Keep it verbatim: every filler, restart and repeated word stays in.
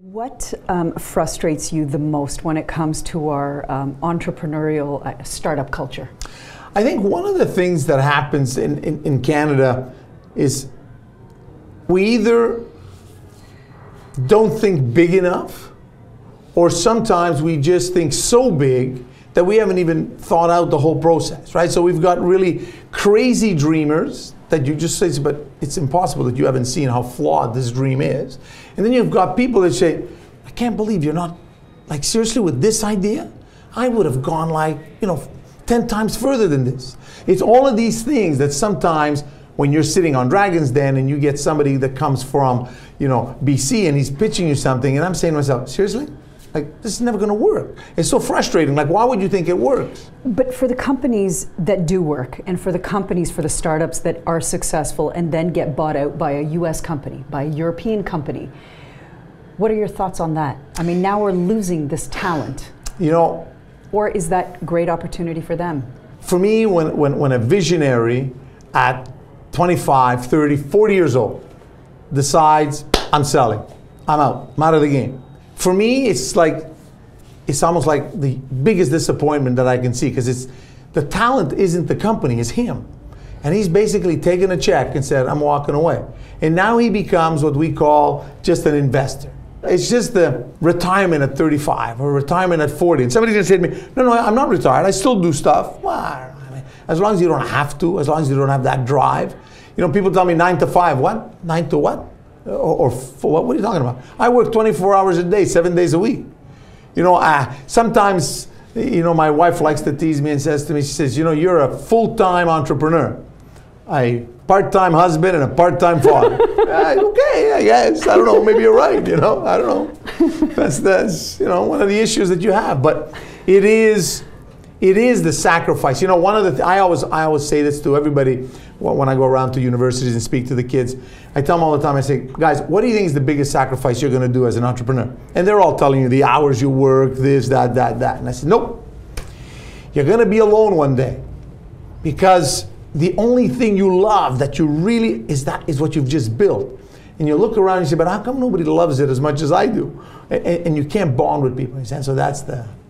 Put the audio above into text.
What um, frustrates you the most when it comes to our um, entrepreneurial uh, startup culture? I think one of the things that happens in, in, in Canada is we either don't think big enough, or sometimes we just think so big that we haven't even thought out the whole process, right? So we've got really crazy dreamers that you just say, but it's impossible that you haven't seen how flawed this dream is. And then you've got people that say, I can't believe you're not, like seriously with this idea? I would have gone like, you know, ten times further than this. It's all of these things that sometimes when you're sitting on Dragon's Den and you get somebody that comes from, you know, B C and he's pitching you something and I'm saying to myself, seriously? Like, this is never going to work. It's so frustrating. Like, why would you think it works? But for the companies that do work, and for the companies, for the startups that are successful and then get bought out by a U S company, by a European company, what are your thoughts on that? I mean, now we're losing this talent. You know, or is that great opportunity for them? For me, when, when, when a visionary at twenty-five, thirty, forty years old decides, I'm selling, I'm out, I'm out of the game. For me, it's like, it's almost like the biggest disappointment that I can see, because it's, the talent isn't the company, it's him. And he's basically taken a check and said, I'm walking away. And now he becomes what we call just an investor. It's just the retirement at thirty-five or retirement at forty. And somebody's gonna say to me, no, no, I'm not retired, I still do stuff. Well, I don't know, I mean, as long as you don't have to, as long as you don't have that drive. You know, people tell me nine to five, what? Nine to what? Or, or for what? What are you talking about? I work twenty-four hours a day, seven days a week. You know, uh, sometimes, you know, my wife likes to tease me and says to me, she says, you know, you're a full-time entrepreneur. A part-time husband and a part-time father. uh, okay, I guess. I don't know, maybe you're right, you know, I don't know. That's, that's, you know, one of the issues that you have. But it is, it is the sacrifice. You know, one of the, th I always, I always say this to everybody when I go around to universities and speak to the kids. I tell them all the time, I say, guys, what do you think is the biggest sacrifice you're gonna do as an entrepreneur? And they're all telling you the hours you work, this, that, that, that. And I said, nope. You're gonna be alone one day, because the only thing you love that you really, is that is what you've just built. And you look around and you say, but how come nobody loves it as much as I do? And, and you can't bond with people. And so that's the,